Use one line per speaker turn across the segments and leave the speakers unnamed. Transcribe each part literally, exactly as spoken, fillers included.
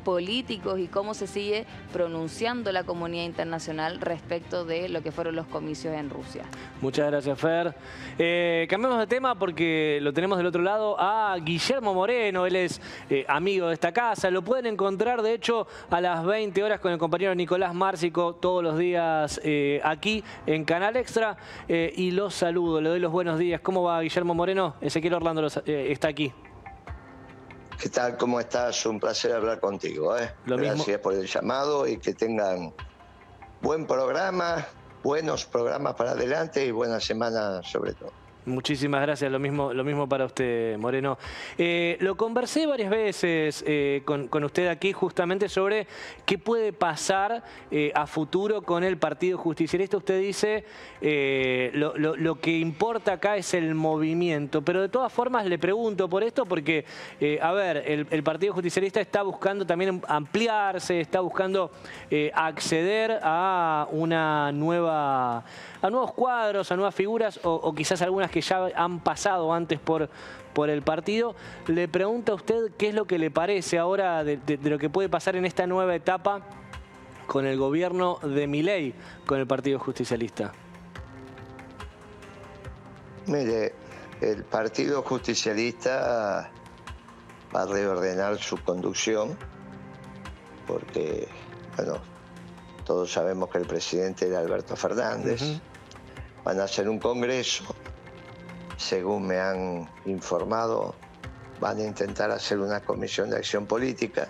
políticos y cómo se sigue pronunciando la comunidad internacional respecto de lo que fueron los comicios en Rusia.
Muchas gracias, Fer. Eh, cambiamos de tema porque lo tenemos del otro lado a Guillermo Moreno. Él es eh, amigo de esta casa. Lo pueden encontrar, de hecho, a las veinte horas con el compañero Nicolás Márcico todos los días eh, aquí en Canal Extra. Eh, y los saludo, le doy los buenos días. ¿Cómo va, Guillermo Moreno? Ezequiel Orlando los, eh, está aquí.
¿Qué tal? ¿Cómo estás? Un placer hablar contigo. ¿eh?
Lo
Gracias
mismo.
por el llamado y que tengan buen programa, buenos programas para adelante y buena semana sobre todo.
Muchísimas gracias, lo mismo, lo mismo para usted, Moreno. Eh, lo conversé varias veces eh, con, con usted aquí justamente sobre qué puede pasar eh, a futuro con el Partido Justicialista. Usted dice eh, lo, lo, lo que importa acá es el movimiento, pero de todas formas le pregunto por esto porque, eh, a ver, el, el Partido Justicialista está buscando también ampliarse, está buscando eh, acceder a una nueva, a nuevos cuadros, a nuevas figuras o, o quizás algunas que que ya han pasado antes por, por el partido. Le pregunto a usted qué es lo que le parece ahora de, de, de lo que puede pasar en esta nueva etapa con el gobierno de Milei, con el Partido Justicialista.
Mire, el Partido Justicialista va a reordenar su conducción porque, bueno, todos sabemos que el presidente era Alberto Fernández. Uh-huh. Van a hacer un congreso. Según me han informado, van a intentar hacer una comisión de acción política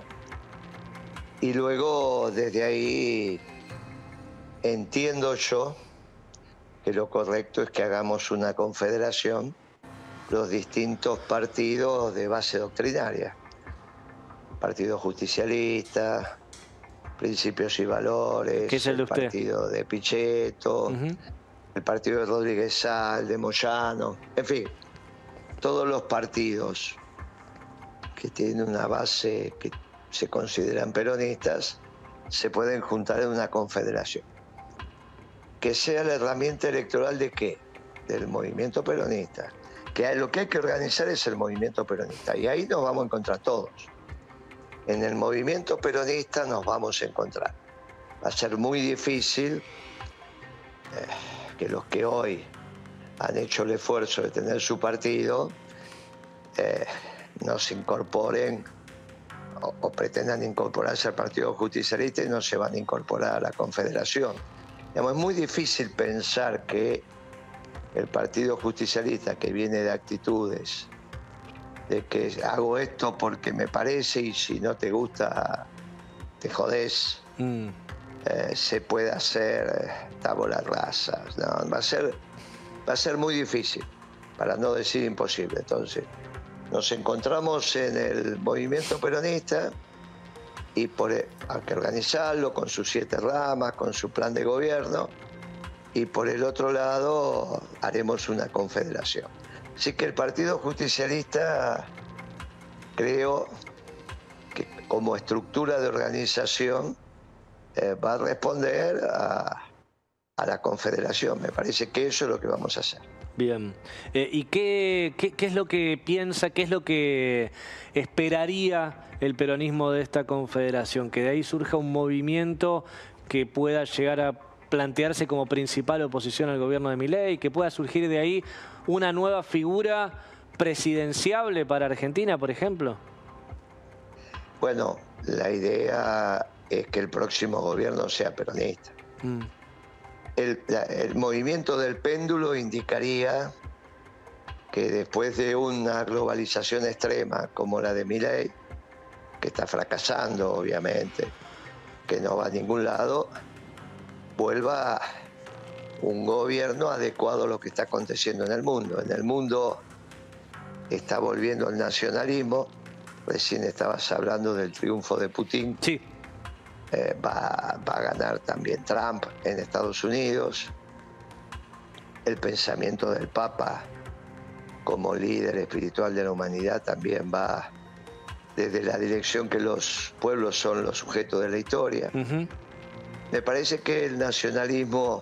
y luego desde ahí entiendo yo que lo correcto es que hagamos una confederación, los distintos partidos de base doctrinaria, Partido Justicialista, Principios y Valores,
¿Qué es el de
el
usted?
Partido de Pichetto, uh-huh. el partido de Rodríguez Sal, de Moyano, en fin, todos los partidos que tienen una base que se consideran peronistas se pueden juntar en una confederación. Que sea la herramienta electoral de qué? Del movimiento peronista. Que lo que hay que organizar es el movimiento peronista y ahí nos vamos a encontrar todos. En el movimiento peronista nos vamos a encontrar. Va a ser muy difícil eh, que los que hoy han hecho el esfuerzo de tener su partido eh, no se incorporen o, o pretendan incorporarse al Partido Justicialista y no se van a incorporar a la Confederación. Digamos, es muy difícil pensar que el Partido Justicialista, que viene de actitudes de que hago esto porque me parece y si no te gusta te jodés, mm. Eh, se puede hacer eh, tabula rasa, ¿no? Va a ser, va a ser muy difícil, para no decir imposible. Entonces, nos encontramos en el movimiento peronista y por, hay que organizarlo con sus siete ramas, con su plan de gobierno, y por el otro lado haremos una confederación. Así que el Partido Justicialista, creo que como estructura de organización, Eh, va a responder a, a la Confederación. Me parece que eso es lo que vamos a hacer.
Bien. Eh, ¿Y qué, qué, qué es lo que piensa, qué es lo que esperaría el peronismo de esta Confederación? Que de ahí surja un movimiento que pueda llegar a plantearse como principal oposición al gobierno de Milei, que pueda surgir de ahí una nueva figura presidenciable para Argentina, por ejemplo.
Bueno, la idea es que el próximo gobierno sea peronista. Mm. El, la, el movimiento del péndulo indicaría que después de una globalización extrema como la de Milei, que está fracasando obviamente, que no va a ningún lado, vuelva un gobierno adecuado a lo que está aconteciendo en el mundo. En el mundo está volviendo el nacionalismo. Recién estabas hablando del triunfo de Putin.
Sí.
Eh, va, va a ganar también Trump en Estados Unidos. El pensamiento del Papa como líder espiritual de la humanidad también va desde la dirección que los pueblos son los sujetos de la historia. Uh-huh. Me parece que el nacionalismo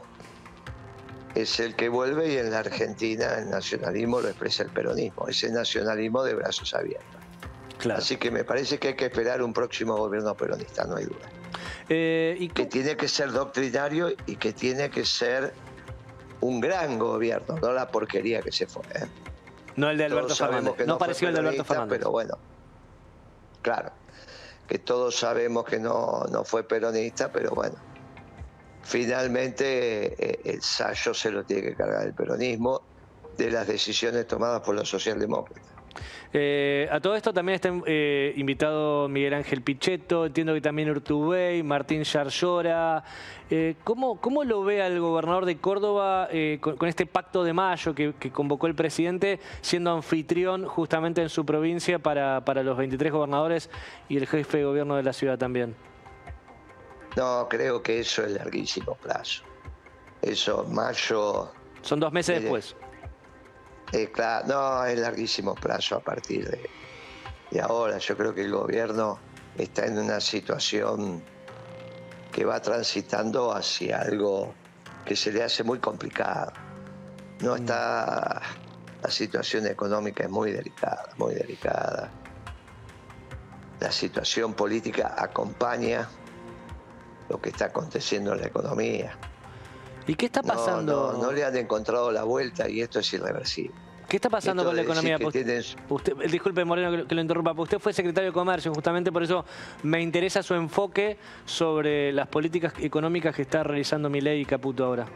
es el que vuelve y en la Argentina el nacionalismo lo expresa el peronismo, ese nacionalismo de brazos abiertos.
Claro.
Así que me parece que hay que esperar un próximo gobierno peronista, no hay duda.
Eh, ¿y
que tiene que ser doctrinario y que tiene que ser un gran gobierno, no la porquería que se fue. ¿eh?
No el de Alberto
todos
Fernández.
Que
no
no
pareció el de Alberto Fernández.
Pero bueno, claro, que todos sabemos que no, no fue peronista, pero bueno, finalmente eh, el sayo se lo tiene que cargar el peronismo de las decisiones tomadas por los socialdemócratas.
Eh, a todo esto también está eh, invitado Miguel Ángel Pichetto, entiendo que también Urtubey, Martín Yarlora. Eh, ¿cómo, ¿Cómo lo ve al gobernador de Córdoba eh, con, con este pacto de mayo que, que convocó el presidente, siendo anfitrión justamente en su provincia para, para los veintitrés gobernadores y el jefe de gobierno de la ciudad también?
No, creo que eso es larguísimo plazo. Eso, mayo...
Son dos meses
mire,
después.
Eh, claro, no, es larguísimo plazo a partir de, de ahora. Yo creo que el gobierno está en una situación que va transitando hacia algo que se le hace muy complicado. No está, la situación económica es muy delicada, muy delicada. La situación política acompaña lo que está aconteciendo en la economía.
¿Y qué está pasando?
No, no, no le han encontrado la vuelta y esto es irreversible.
¿Qué está pasando con la economía?
Usted,
tienes... usted, disculpe, Moreno, que, que lo interrumpa. Usted fue secretario de Comercio, justamente por eso me interesa su enfoque sobre las políticas económicas que está realizando Milei y Caputo ahora.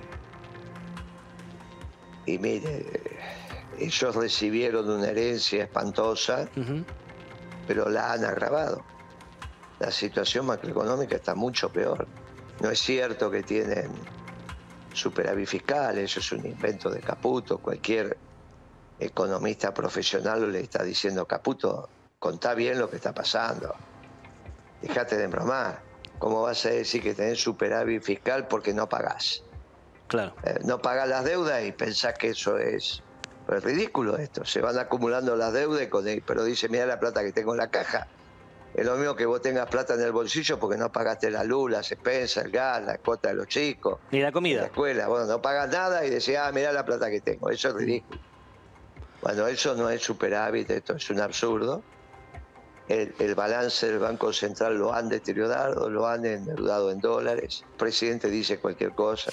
Y mire, ellos recibieron una herencia espantosa, uh-huh. pero la han agravado. La situación macroeconómica está mucho peor. No es cierto que tienen superávit fiscal, eso es un invento de Caputo. Cualquier economista profesional le está diciendo: Caputo, contá bien lo que está pasando. Dejate de embromar. ¿Cómo vas a decir que tenés superávit fiscal porque no pagás?
Claro.
Eh, no pagás las deudas y pensás que eso es, es ridículo esto. Se van acumulando las deudas, con él, pero dice: mira la plata que tengo en la caja. Es lo mismo que vos tengas plata en el bolsillo porque no pagaste la luz, las expensas, el gas, la cuota de los chicos.
Ni la comida.
La escuela. Bueno, no pagas nada y decís: ah, mirá la plata que tengo. Eso es ridículo. Bueno, eso no es superávit, esto es un absurdo. El, el balance del Banco Central lo han deteriorado, lo han endeudado en dólares. El presidente dice cualquier cosa.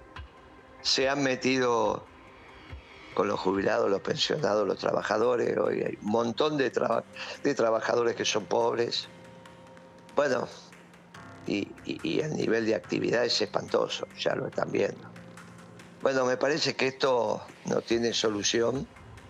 Se han metido con los jubilados, los pensionados, los trabajadores. Hoy hay un montón de, traba de trabajadores que son pobres. Bueno, y, y, y el nivel de actividad es espantoso, ya lo están viendo. Bueno, me parece que esto no tiene solución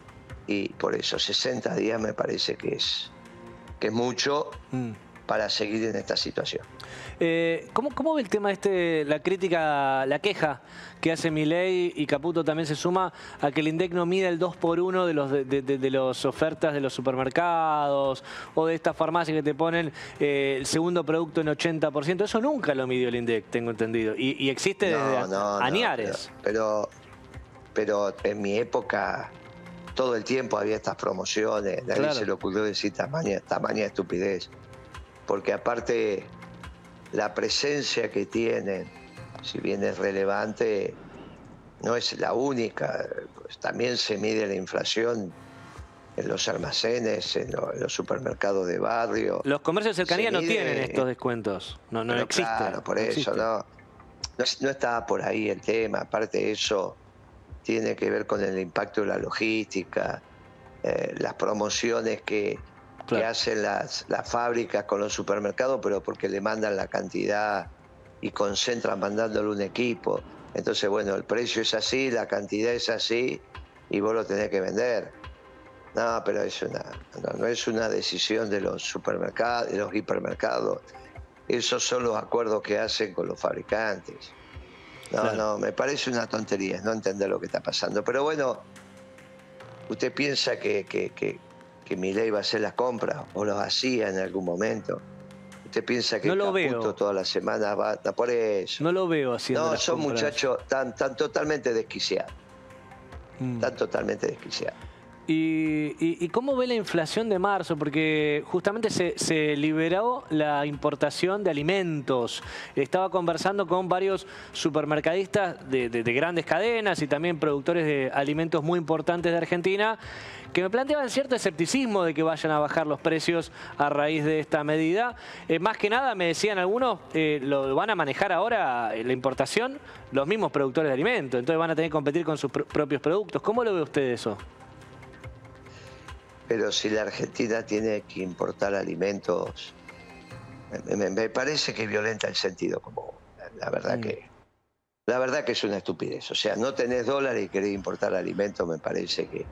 y por eso sesenta días me parece que es, que es mucho mm. para seguir en esta situación.
Eh, ¿cómo, ¿Cómo ve el tema este, la crítica, la queja que hace Milei y Caputo también se suma a que el INDEC no mide el dos por uno de los de, de, de los ofertas de los supermercados o de estas farmacias que te ponen eh, el segundo producto en ochenta por ciento? Eso nunca lo midió el INDEC, tengo entendido. Y, y existe
no,
desde
no,
añares.
No, pero, pero, pero en mi época todo el tiempo había estas promociones. Nadie claro. se le ocurrió decir tamaña, tamaña estupidez. Porque aparte la presencia que tienen, si bien es relevante, no es la única. Pues también se mide la inflación en los almacenes, en, lo, en los supermercados de barrio.
Los comercios de cercanía no tienen estos descuentos, no, no existen.
Claro, por
no
eso
existe.
no, no, no está por ahí el tema. Aparte de eso, tiene que ver con el impacto de la logística, eh, las promociones que... Claro. que hacen las, las fábricas con los supermercados, pero porque le mandan la cantidad y concentran mandándole un equipo. Entonces, bueno, el precio es así, la cantidad es así y vos lo tenés que vender. No, pero es una, no, no es una decisión de los supermercados, de los hipermercados. Esos son los acuerdos que hacen con los fabricantes. No, claro. no, me parece una tontería no entender lo que está pasando. Pero bueno, usted piensa que... que, que que Milei iba a hacer las compras o los hacía en algún momento. ¿Usted piensa que
no lo
Caputo
veo.
toda la semana va a por eso?
No lo veo haciendo
No,
las
son
compras.
muchachos tan, tan totalmente desquiciados. Mm. Tan totalmente desquiciados.
¿Y, y, y cómo ve la inflación de marzo? Porque justamente se, se liberó la importación de alimentos. Estaba conversando con varios supermercadistas de, de, de grandes cadenas y también productores de alimentos muy importantes de Argentina, que me planteaban cierto escepticismo de que vayan a bajar los precios a raíz de esta medida. Eh, más que nada, me decían algunos, eh, lo van a manejar ahora eh, la importación los mismos productores de alimentos, entonces van a tener que competir con sus pr propios productos. ¿Cómo lo ve usted eso?
Pero si la Argentina tiene que importar alimentos, me, me, me parece que violenta el sentido común. La verdad mm. que la verdad que es una estupidez. O sea, no tenés dólares y querés importar alimentos, me parece que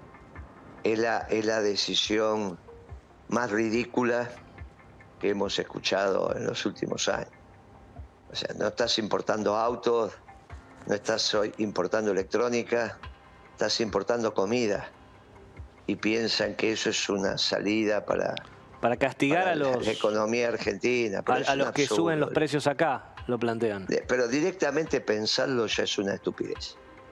es la, es la decisión más ridícula que hemos escuchado en los últimos años. O sea, no estás importando autos, no estás hoy importando electrónica, estás importando comida. Y piensan que eso es una salida para...
Para castigar
para
a los...
la economía argentina.
A, a los que absurdo. Suben los precios acá, lo plantean.
Pero directamente pensarlo ya es una estupidez.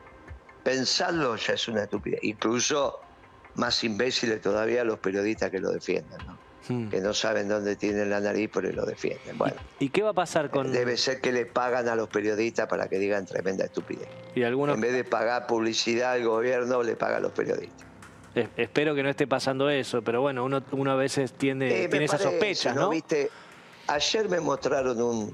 Pensarlo ya es una estupidez. Incluso más imbéciles todavía los periodistas que lo defienden, ¿no? Hmm. Que no saben dónde tienen la nariz, pero lo defienden. Bueno,
¿y qué va a pasar con...?
Debe ser que le pagan a los periodistas para que digan tremenda estupidez.
¿Y algunos...
En vez de pagar publicidad al gobierno, le paga a los periodistas.
Espero que no esté pasando eso, pero bueno, uno, uno a veces tiende,
eh,
tiene esas sospechas, ¿no?
¿no? ¿Viste? Ayer me mostraron un,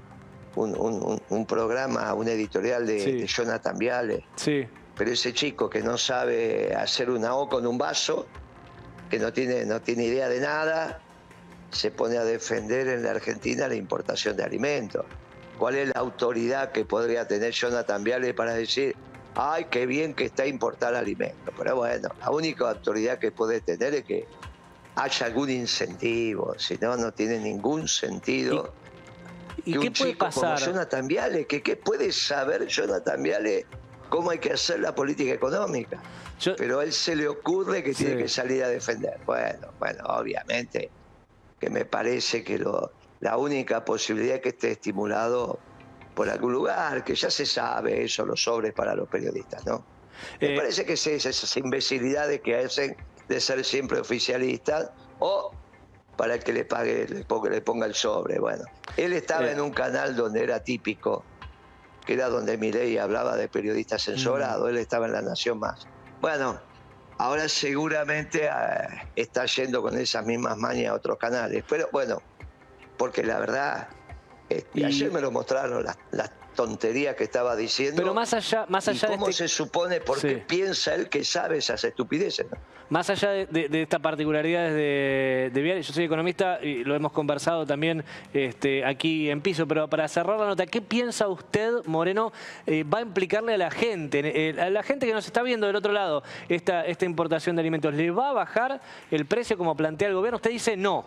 un, un, un programa, un editorial de, sí. de Jonathan Viale.
Sí.
Pero ese chico que no sabe hacer una O con un vaso, que no tiene, no tiene idea de nada, se pone a defender en la Argentina la importación de alimentos. ¿Cuál es la autoridad que podría tener Jonathan Viale para decir... ay, qué bien que está importar alimentos? Pero bueno, la única autoridad que puede tener es que haya algún incentivo, si no, no tiene ningún sentido.
¿Y, y qué
un
puede
chico
pasar?
Como Jonathan Viale, que qué puede saber Jonathan Viale cómo hay que hacer la política económica. Yo... Pero a él se le ocurre que sí. tiene que salir a defender. Bueno, bueno, obviamente que me parece que lo, la única posibilidad es que esté estimulado por algún lugar, que ya se sabe eso, los sobres para los periodistas, ¿no? Me eh, parece que es esas imbecilidades que hacen de ser siempre oficialistas, o para el que le pague, le ponga, le ponga el sobre. Bueno, él estaba eh, en un canal donde era típico, que era donde Milei hablaba de periodistas censurados, mm. él estaba en La Nación Más. Bueno, ahora seguramente eh, está yendo con esas mismas mañas a otros canales, pero bueno, porque la verdad... Y, y ayer me lo mostraron las, las tonterías que estaba diciendo.
Pero más allá, más allá
y cómo
de este...
se supone, porque sí. piensa él que sabe esas estupideces, ¿no?
Más allá de, de, de estas particularidades de, de Viale, yo soy economista y lo hemos conversado también este, aquí en piso, pero para cerrar la nota, ¿qué piensa usted, Moreno, eh, va a implicarle a la gente, eh, a la gente que nos está viendo del otro lado, esta, esta importación de alimentos? ¿Le va a bajar el precio como plantea el gobierno? Usted dice no.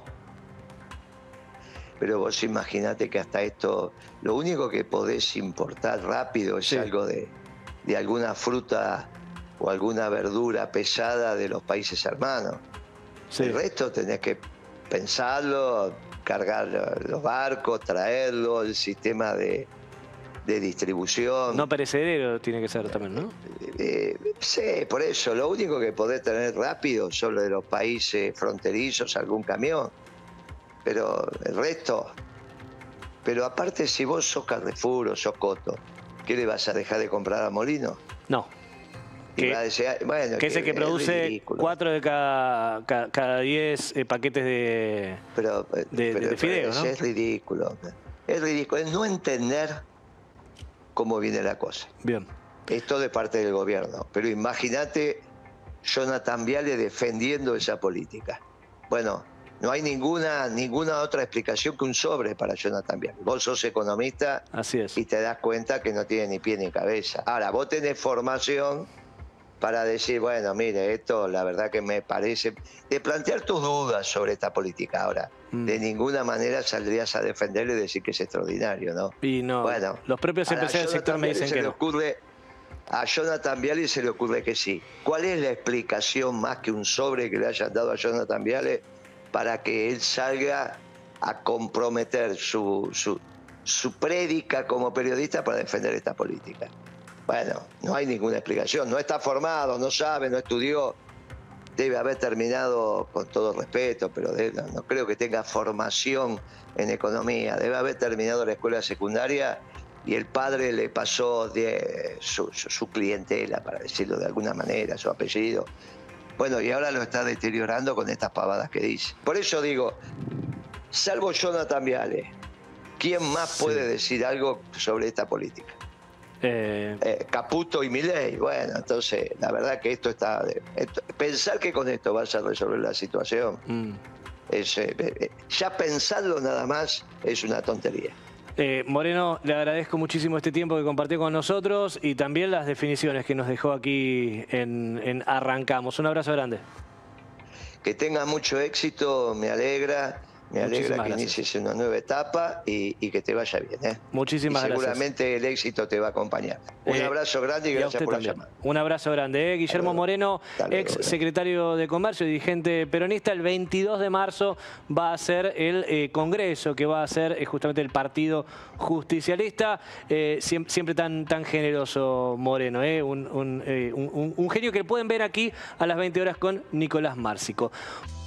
Pero vos imaginate que hasta esto, lo único que podés importar rápido es sí. algo de, de alguna fruta o alguna verdura pesada de los países hermanos. Sí. El resto tenés que pensarlo, cargar los barcos, traerlo, el sistema de, de distribución.
No perecedero tiene que ser también, ¿no?
Eh, sí, por eso, lo único que podés tener rápido son los de los países fronterizos, algún camión. Pero el resto, pero aparte si vos sos Carrefour o sos Coto, ¿qué le vas a dejar de comprar a Molino?
No.
Que, a decir, bueno,
que es el que, que produce cuatro de cada, cada, cada diez eh, paquetes de,
pero,
de,
pero,
de fideos, ¿no?
Es ridículo. Es ridículo. Es no entender cómo viene la cosa.
Bien.
Esto de parte del gobierno. Pero imagínate Jonathan Viale defendiendo esa política. Bueno, no hay ninguna, ninguna otra explicación que un sobre para Jonathan Viale. Vos sos economista.
Así es.
Y te das cuenta que no tiene ni pie ni cabeza. Ahora, vos tenés formación para decir, bueno, mire, esto la verdad que me parece... De plantear tus dudas sobre esta política. Ahora, mm. de ninguna manera saldrías a defenderle y decir que es extraordinario, ¿no?
Y no, bueno, los propios empresarios del sector me dicen que no.
Ocurre, a Jonathan Viale se le ocurre que sí. ¿Cuál es la explicación más que un sobre que le hayan dado a Jonathan Viale para que él salga a comprometer su, su, su prédica como periodista para defender esta política? Bueno, no hay ninguna explicación. No está formado, no sabe, no estudió. debe haber terminado, con todo respeto, pero de, no, no creo que tenga formación en economía, debe haber terminado la escuela secundaria y el padre le pasó de, su, su, su clientela, para decirlo de alguna manera, su apellido. Bueno, y ahora lo está deteriorando con estas pavadas que dice. Por eso digo, salvo Jonathan Viale, ¿quién más puede sí. decir algo sobre esta política? Eh... Eh, Caputo y Milei. Bueno, entonces, la verdad que esto está... Esto, pensar que con esto vas a resolver la situación, mm. es, eh, eh, ya pensarlo nada más es una tontería.
Eh, Moreno, le agradezco muchísimo este tiempo que compartió con nosotros y también las definiciones que nos dejó aquí en, en Arrancamos. Un abrazo grande.
Que tenga mucho éxito, me alegra. Me alegra que inicies una nueva etapa y, y que te vaya bien. ¿eh?
Muchísimas
y
gracias.
Seguramente el éxito te va a acompañar. Un eh, abrazo grande y gracias por
también.
la llamada.
Un abrazo grande. ¿eh? Guillermo Moreno, ex secretario de Comercio y dirigente peronista, el veintidós de marzo va a ser el eh, congreso que va a ser eh, justamente el Partido Justicialista. Eh, siempre, siempre tan, tan generoso Moreno, ¿eh? un, un, eh, un, un genio que pueden ver aquí a las veinte horas con Nicolás Márcico.